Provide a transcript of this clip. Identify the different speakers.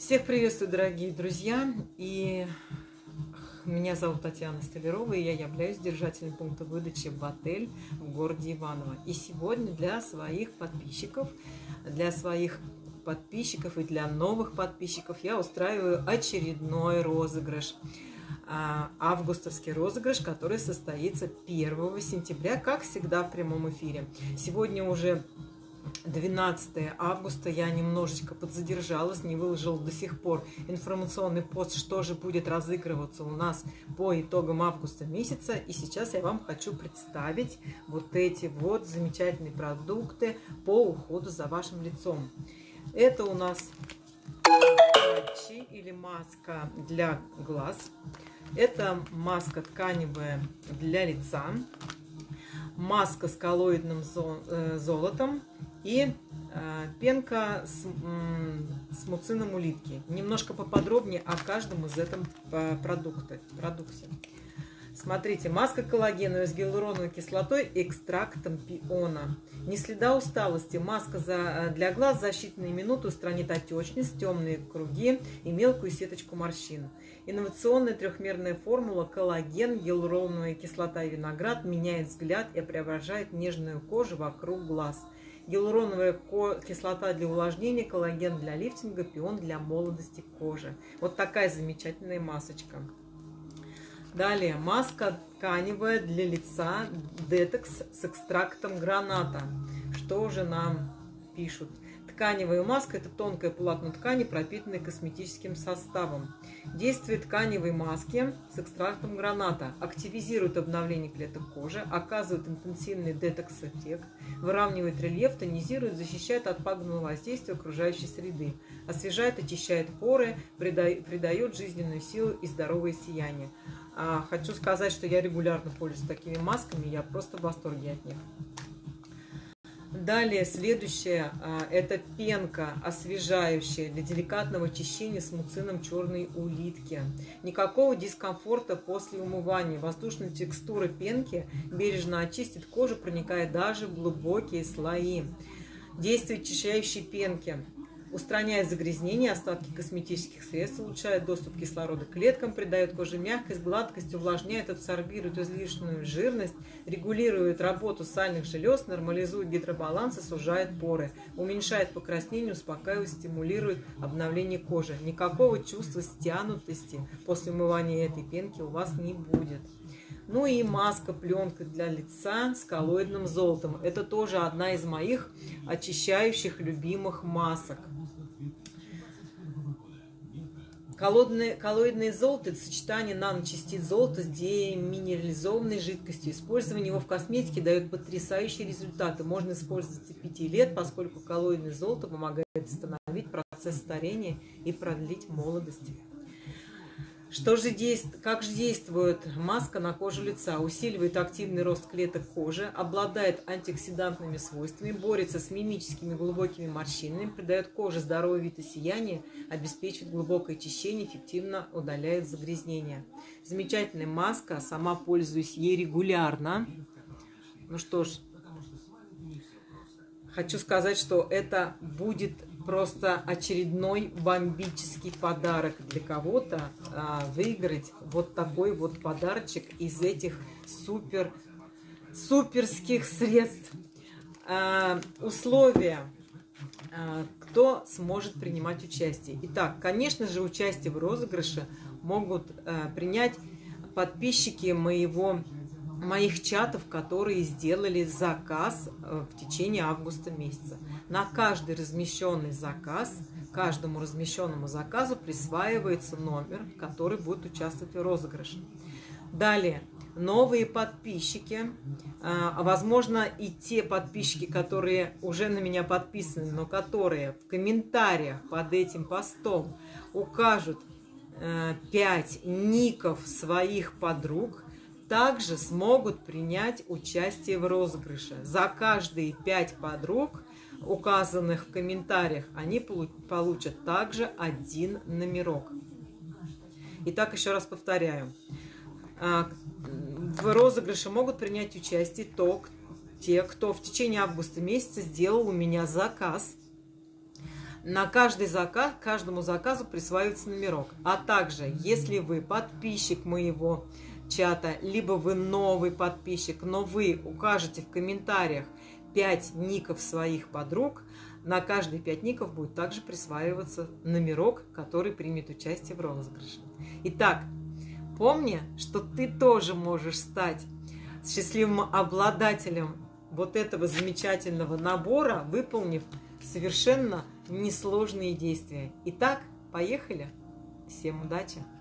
Speaker 1: Всех приветствую, дорогие друзья, и меня зовут Татьяна Столярова, и я являюсь держателем пункта выдачи в отель в городе Иваново. И сегодня для своих подписчиков и для новых подписчиков я устраиваю очередной розыгрыш. Августовский розыгрыш, который состоится 1 сентября, как всегда в прямом эфире. Сегодня уже 12 августа, я немножечко подзадержалась, не выложила до сих пор информационный пост, что же будет разыгрываться у нас по итогам августа месяца. И сейчас я вам хочу представить вот эти вот замечательные продукты по уходу за вашим лицом. Это у нас патчи или маска для глаз. Это маска тканевая для лица. Маска с коллоидным золотом и пенка с муцином улитки. Немножко поподробнее о каждом из этом продукте. Смотрите, маска коллагеновая с гиалуроновой кислотой и экстрактом пиона. Не следа усталости. Маска для глаз за считанные минуты устранит отечность, темные круги и мелкую сеточку морщин. Инновационная трехмерная формула коллаген, гиалуроновая кислота и виноград меняет взгляд и преображает нежную кожу вокруг глаз. Гиалуроновая кислота для увлажнения, коллаген для лифтинга, пион для молодости кожи. Вот такая замечательная масочка. Далее маска тканевая для лица детокс с экстрактом граната. Что же нам пишут? Тканевая маска – это тонкое полотно ткани, пропитанное косметическим составом. Действие тканевой маски с экстрактом граната активизирует обновление клеток кожи, оказывает интенсивный детокс-эффект, выравнивает рельеф, тонизирует, защищает от пагубного воздействия окружающей среды, освежает, очищает поры, придает жизненную силу и здоровое сияние. Хочу сказать, что я регулярно пользуюсь такими масками, я просто в восторге от них. Далее, следующее, это пенка освежающая для деликатного очищения с муцином черной улитки. Никакого дискомфорта после умывания. Воздушная текстура пенки бережно очистит кожу, проникая даже в глубокие слои. Действие очищающей пенки устраняет загрязнения, остатки косметических средств, улучшает доступ кислорода к клеткам, придает коже мягкость, гладкость, увлажняет, абсорбирует излишнюю жирность, регулирует работу сальных желез, нормализует гидробаланс и сужает поры, уменьшает покраснение, успокаивает, стимулирует обновление кожи. Никакого чувства стянутости после умывания этой пенки у вас не будет. Ну и маска-пленка для лица с коллоидным золотом. Это тоже одна из моих очищающих любимых масок. Коллоидное золото – это сочетание наночастиц золота с деминерализованной жидкостью. Использование его в косметике дает потрясающие результаты. Можно использовать до 5 лет, поскольку коллоидное золото помогает остановить процесс старения и продлить молодость. Как же действует маска на кожу лица? Усиливает активный рост клеток кожи, обладает антиоксидантными свойствами, борется с мимическими глубокими морщинами, придает коже здоровый вид и сияние, обеспечивает глубокое очищение, эффективно удаляет загрязнения. Замечательная маска, сама пользуюсь ей регулярно. Ну что ж, хочу сказать, что это будет просто очередной бомбический подарок для кого-то, выиграть вот такой вот подарочек из этих суперских средств. Условия, кто сможет принимать участие. Итак, конечно же, участие в розыгрыше могут принять подписчики моих чатов, которые сделали заказ в течение августа месяца. На каждый размещенный заказ, каждому размещенному заказу присваивается номер, который будет участвовать в розыгрыше. Далее, новые подписчики, возможно, и те подписчики, которые уже на меня подписаны, но которые в комментариях под этим постом укажут 5 ников своих подруг, также смогут принять участие в розыгрыше. За каждые 5 подруг, указанных в комментариях, они получат также 1 номерок. Итак, еще раз повторяю. В розыгрыше могут принять участие те, кто в течение августа месяца сделал у меня заказ На каждый заказ, каждому заказу присваивается номерок. А также, если вы подписчик моего чата, либо вы новый подписчик, но вы укажете в комментариях 5 ников своих подруг, на каждые 5 ников будет также присваиваться номерок, который примет участие в розыгрыше. Итак, помни, что ты тоже можешь стать счастливым обладателем вот этого замечательного набора, выполнив совершенно несложные действия. Итак, поехали! Всем удачи!